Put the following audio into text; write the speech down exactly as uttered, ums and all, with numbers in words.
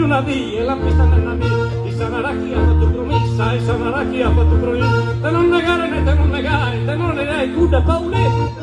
να δει, έλα πίστανε να δει. Η σαναράκι από το προμίξα, η σαναράκι από το πρωί. Δεν όνεγα ρε, δεν όνεγα, δεν όνεγα, κούντα παουλέ.